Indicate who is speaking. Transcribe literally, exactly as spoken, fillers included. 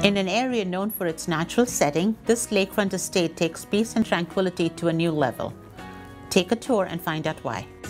Speaker 1: In an area known for its natural setting, this lakefront estate takes peace and tranquility to a new level. Take a tour and find out why.